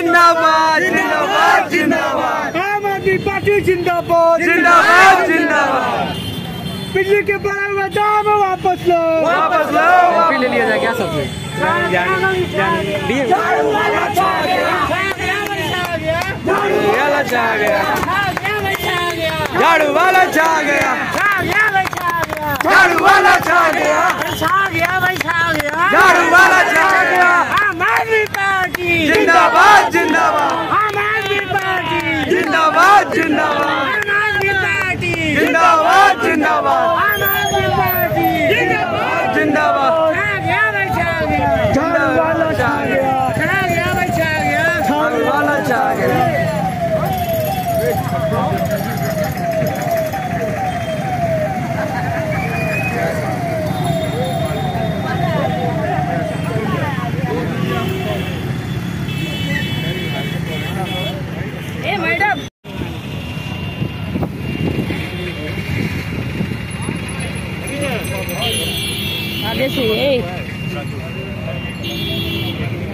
जिंदाबाद जिंदाबाद जिंदाबाद। आम आदमी पार्टी जिंदाबाद जिंदाबाद जिंदाबाद। बिजली के बढ़े हुए दाम वापस लो वापस लो। ले लिया जाए क्या सबसे? झाड़ू वाला छा गया। झाड़ू वाला छा गया। झाड़ू वाला छा गया। झाड़ू वाला छा गया। झाड़ू वाला छा गया। आम आदमी पार्टी जिंदाबाद जिंदाबाद। आम आदमी पार्टी जिंदाबाद जिंदाबाद। आम आदमी पार्टी जिंदाबाद जिंदाबाद। आम आदमी पार्टी जिंदाबाद जिंदाबाद। झाड़ू वाला छा गया। झाड़ू वाला छा गया। मैडम आगे से